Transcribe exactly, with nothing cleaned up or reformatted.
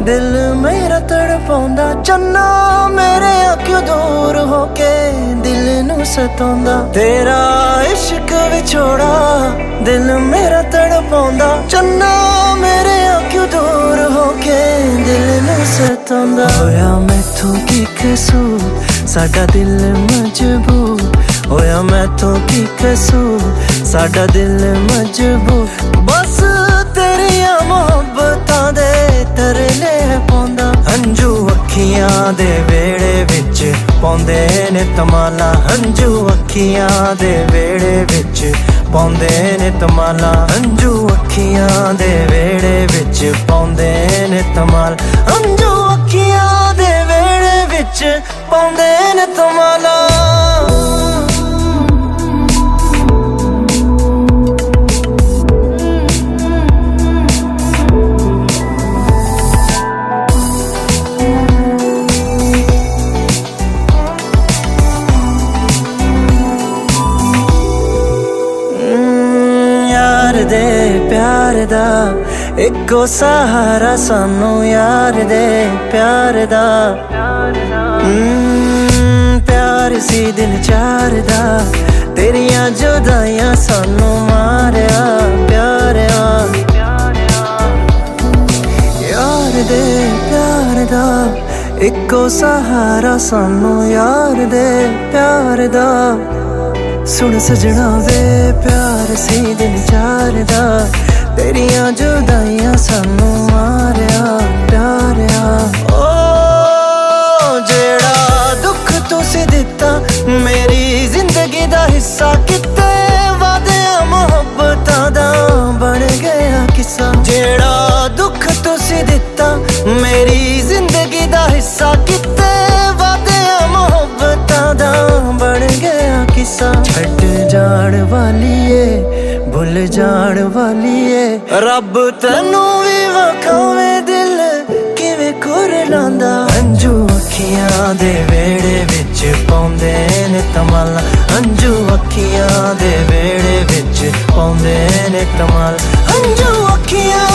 दिल मेरा तड़पाउंदा, चन्ना मेरे क्यों दूर होके दिल नू सताउंदा। तेरा इश्क विछोड़ा दिल मेरा तड़पाउंदा, चन्ना मेरे क्यों दूर होके दिल नू सताउंदा। होया मैथों की कसूर साडा दिल मजबूर, होया मैथों की कसूर साडा दिल मजबूर। बस तेरिया मोहब्बतां दे तरले पाउंदा, हंजू अखियां दे वेड़े विच पाउंदे ने तमाला, हंजू अखियां दे वेड़े विच पाउंदे ने तमाला, हंजू अखियां दे वेड़े विच पाउंदे ने तमाल, हंजू अखियां दे वेड़े विच पाउंदे ने तमाला। दे प्यार दा इको सहारा सानू, यार दे प्यार दा प्यार सी दिन चार दा, तेरिया जुदाइयां सानू मारिया प्यारिया। यार दे प्यार दा इको सहारा सानू, यार दे प्यार दा। सुन सजना वे प्यार सी दिन चार दा, तेरिया जुदाइयां सानू मारिया प्यारिया। ओ जेड़ा दुख तुसी दिता मेरी जिंदगी दा हिस्सा, किते वादियां मोहब्बतां दा बन गया किस्सा। जेड़ा दुख तुसी दिता मेरी जिंदगी दा हिस्सा, किते वादियां मोहब्बतां दा बन गया किस्सा। छड़ जान वालीए भुल जान वालीए, रब तैनू भी वखावे दिल किवें कुरलांदा। हंजू अखियां दे वेड़े विच पाउंदे ने तमाला, हंजू अखियां दे वेड़े विच पाउंदे ने तमाल, हंजू अखियां